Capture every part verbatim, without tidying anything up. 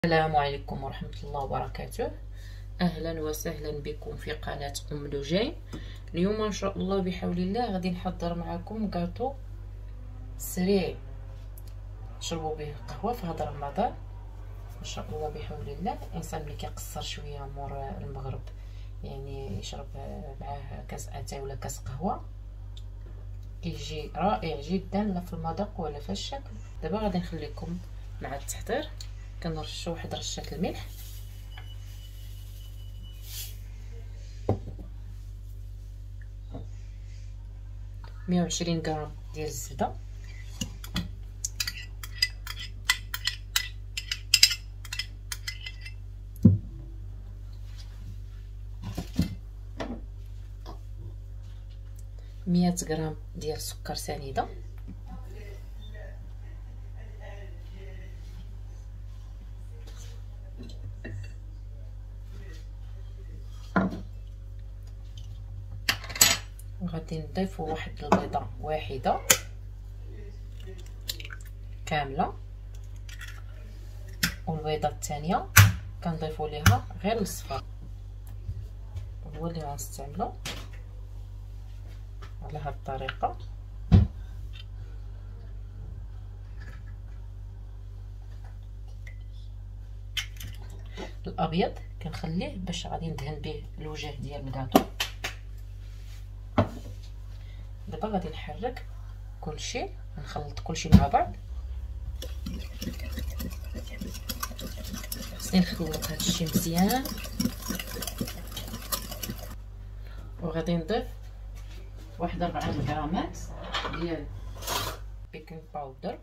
السلام عليكم ورحمة الله وبركاته. اهلا وسهلا بكم في قناة ام لجين. اليوم ان شاء الله بحول الله غادي نحضر معكم كاطو سريع نشربوا به قهوة في هذا رمضان ان شاء الله بحول الله. الانسان ملي كيقصر شويه مور المغرب يعني يشرب معاه كاس اتاي ولا كاس قهوة كيجي رائع جدا، لا في المذاق ولا في الشكل. دابا غادي نخليكم مع التحضير. كنرشوا واحد رشه الملح، مية وعشرين غرام ديال الزبده، مية غرام ديال سكر سنيدة، وغادي نضيفو واحد البيضه واحده كامله، والبيضه الثانيه كنضيفو ليها غير الاصفر، هو اللي غنستعملو على هاد الطريقه. الابيض كنخليه باش غادي ندهن به الوجه ديال الكاطو. دابا غادي نحرك كلشي، نخلط كلشي مع بعض. خصني نخلط هادشي مزيان، وغادي نضيف واحد أربعة غرامات ديال بيكنج باودر،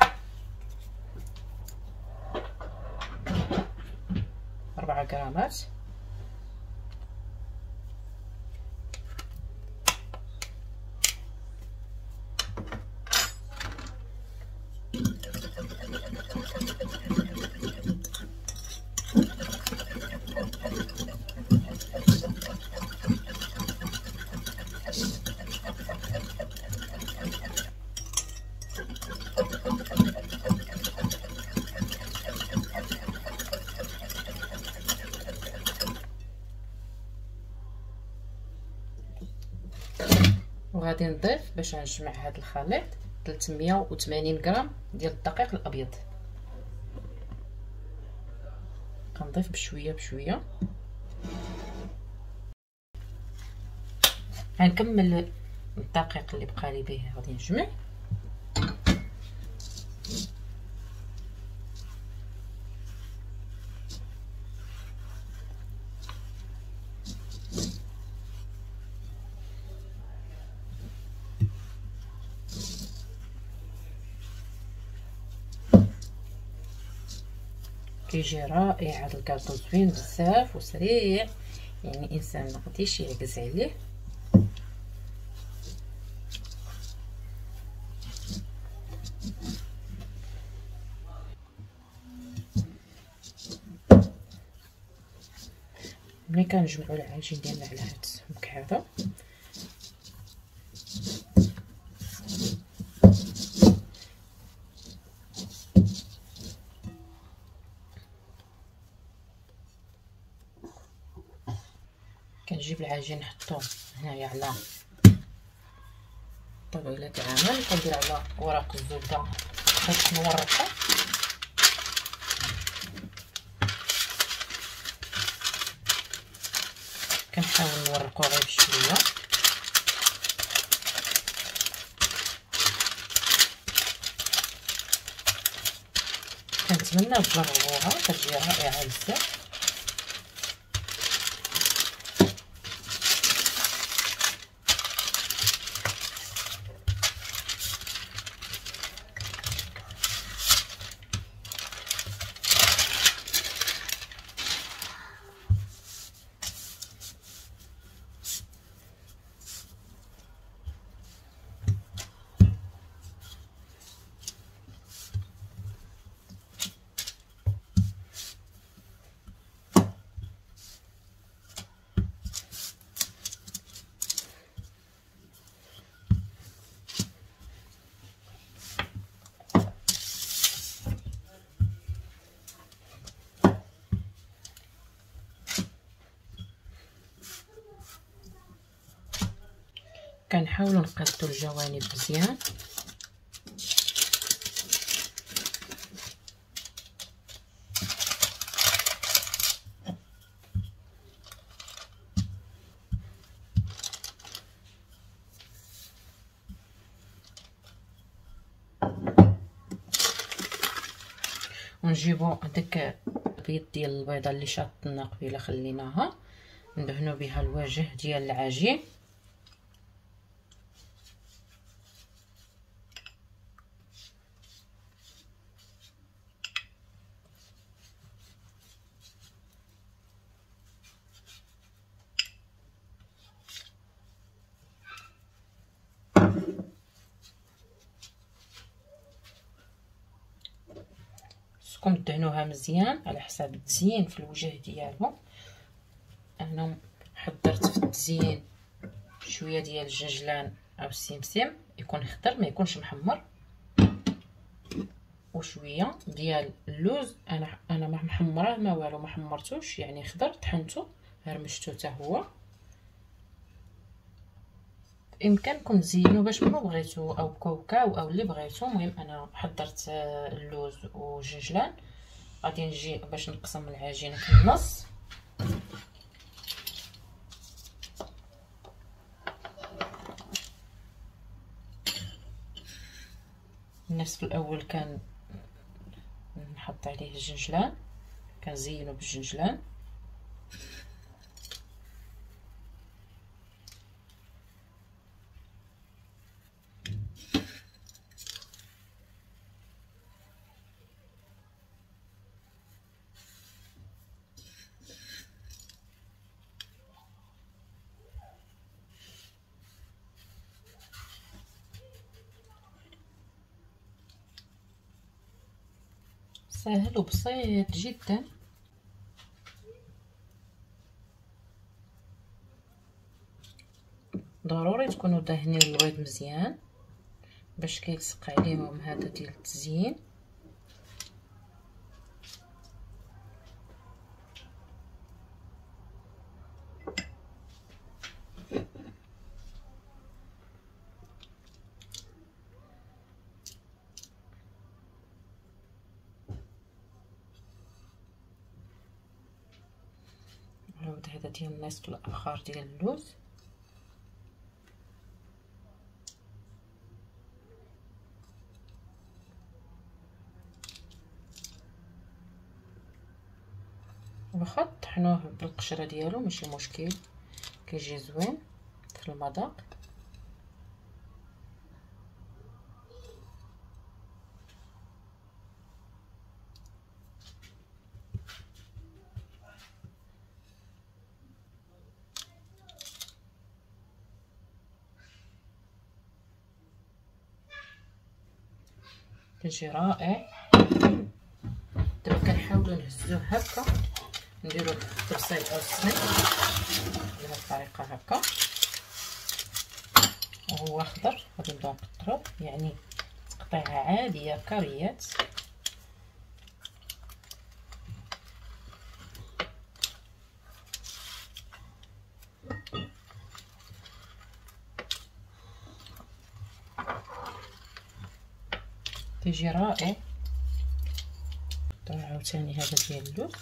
أربعة غرامات، وغادي نضيف باش نجمع هذا الخليط ثلاثمية وثمانين غرام ديال الدقيق الابيض. كنضيف بشويه بشويه. غنكمل الدقيق اللي بقى لي به، غادي نجمع. كيجي رائع هذا الكاطو، زوين بزاف وسريع، يعني الانسان ما غاديش يعجز عليه. ملي كنجمعوا العجين ديالنا على هذا السمك هذا كنجيب العجين نحطو هنايا على طاوله العمل، كندير على ورق الزبده باش نورقو. كنحاول نورقو غير بشويه. كنتمنى تجربوها، كتجي رائعه بزاف. كنحاولوا نقادو الجوانب مزيان. ونجيبو داك البيض ديال البيضه اللي شاطنا قبيله خليناها ندهنو بها الوجه ديال العجين. خصكم تدهنوها مزيان على حساب التزيين في الوجه ديالهم. انا حضرت في التزيين شويه ديال الزنجلان او السمسم يكون خضر ما يكونش محمر، وشويه ديال اللوز. انا انا ما محمراه ما والو، ما حمرتوش يعني خضر، طحنته هرمشتو حتى هو. بامكانكم تزينوا باش ما بغيتو او كوكاو او اللي بغيتو. المهم انا حضرت اللوز والزنجلان. غادي نجي باش نقسم العجينه في النص. النصف في الاول كان نحط عليه الزنجلان، كنزينو بالزنجلان. سهل وبسيط جدا. ضروري تكونوا داهنين البيض مزيان باش كيلصق عليهم هذا ديال التزيين. نعاود هذا ديال النصف الاخر ديال اللوز. واخا طحنوه بالقشره ديالو ماشي مشكل، كيجي زوين في المذاق. كيجي رائع. دابا كنحاولوا نهزوه هكا، نديرو التبصيل او السميد بهذه الطريقه هكا وهو خضر. غادي نبداو نقطروه يعني تقطيعه عاديه كاريات. كيجي رائع. نقطعو عاوتاني هذا ديال اللوز.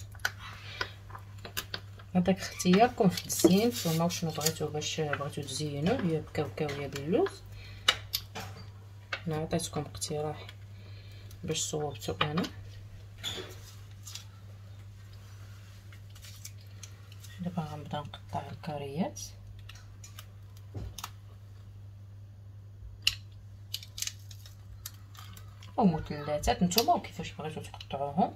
هذاك اختياركم في التزيين، نتوما وشنو بغيتو باش بغيتو تزينوه، يا بكاوكاو يا باللوز. انا عطيتكم اقتراح باش صوبتو انا. دابا غنبدا نقطع الكاريات. او مثلثات نتوما وكيفاش بغيتو تقطعوهم.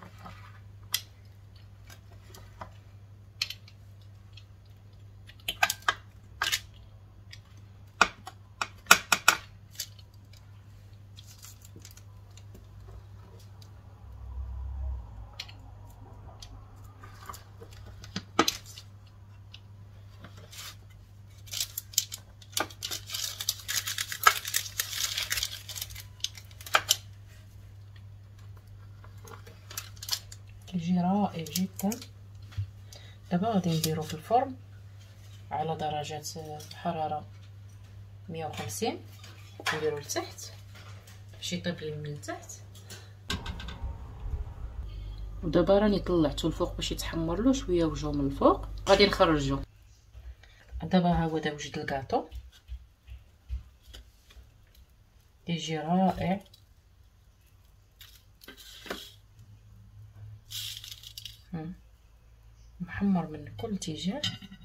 كيجي رائع جدا. دابا غادي نديرو في الفرن على درجة حرارة مية وخمسين نديرو لتحت باش يطيب لي من التحت. ودابا راني طلعته الفوق باش يتحمر له شويه وجهه من الفوق، غادي نخرجو. دابا ها هو دا وجد الكاطو كيجي رائع. محمر من كل اتجاه،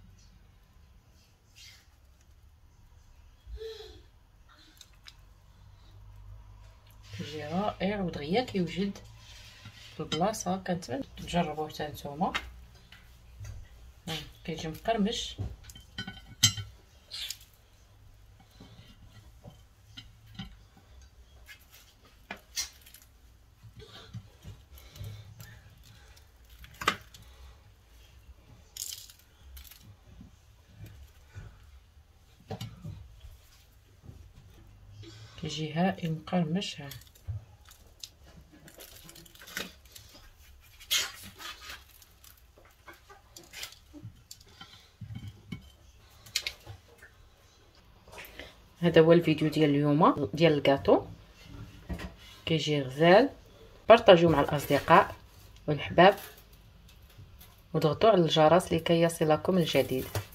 كيجي رائع ودغيا كيوجد البلاصه. كنتمنى تجربوه حتى نتوما. كيجي مقرمش. كيجي هائل مقرمش. ها هذا هو الفيديو ديال اليوم ديال الكاطو، كيجي غزال. بارطاجيو مع الاصدقاء والحباب وضغطوا على الجرس لكي يصلكم الجديد.